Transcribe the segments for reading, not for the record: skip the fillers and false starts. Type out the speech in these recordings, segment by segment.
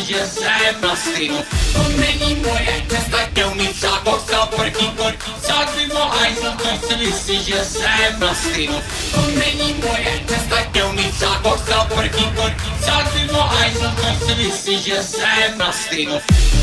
že jsem na stylu. To není moje cesta, chtěl mít zápok za prký korký, sát mimo hajzl, to si myslí, že jsem na stylu. To není moje cesta, chtěl mít zápok za prký korký, sát mimo hajzl, to si myslí, že jsem na stylu.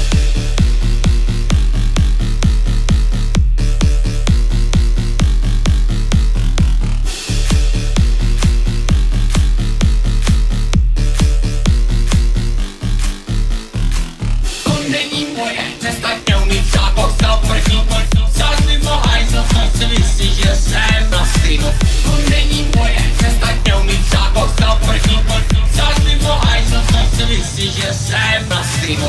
Že jsem na stylu.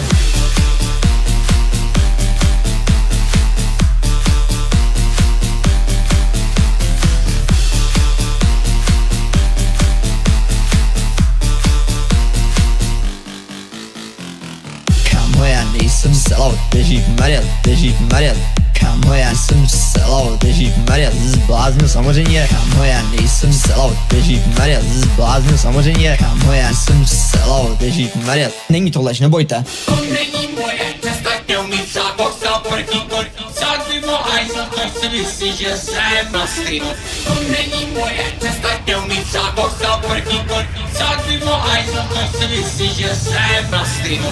Kámo, já nejsem sellout, Ježíšmarja, kámo, já jsem sellout, Ježíšmarja, zbláznil samozřejmě. Kámo, já nejsem sellout, Ježíšmarja, zbláznil samozřejmě. Kámo, já jsem sellout, Ježíšmarja. Není to lež, nebojte. To není moje cesta, chtěl mít zápok za prký korký, sát mimo hajzl, to si myslí, že jsem na stylu. To není moje cesta, chtěl mít zápok za prký korký, sát mimo hajzl, to si myslí, že jsem na stylu.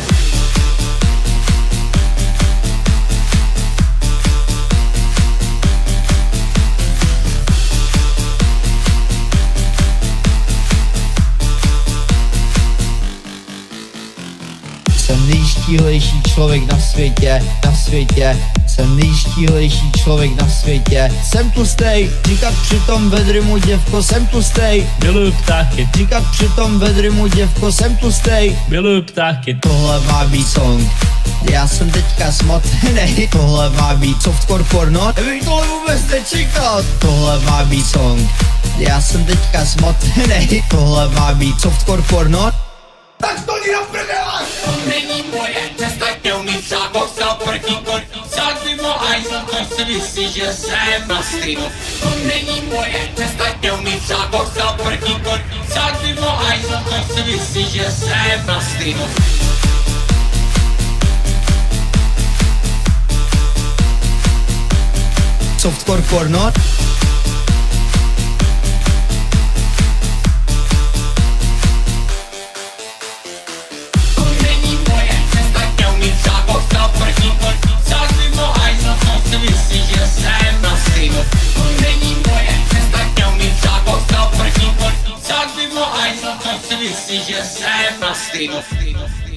Jsem nejštíhlejší člověk na světě, jsem nejštíhlejší člověk na světě. Jsem tlustej, říkat přitom ve dreamu děvko, jsem tlustej. Miluju ptáky, Říkat přitom ve dreamu děvko, jsem tlustej. miluju ptáky. Tohle má být song, já jsem teďka smotenej. Tohle má být softcore porno, nevím tohle vůbec nečekal. Tohle má být song, já jsem teďka smotenej. Tohle má být softcore porno. Tak to jdi na prdele! To není moje cesta, chtěl mít zápok za prký korký, sát mimo hajzl, to si myslí, že jsem na stylu. To není moje cesta, chtěl mít zápok za prký korký, sát mimo hajzl, to si myslí, že jsem na stylu. Softcore porno. Myslí, že jsem na stylu.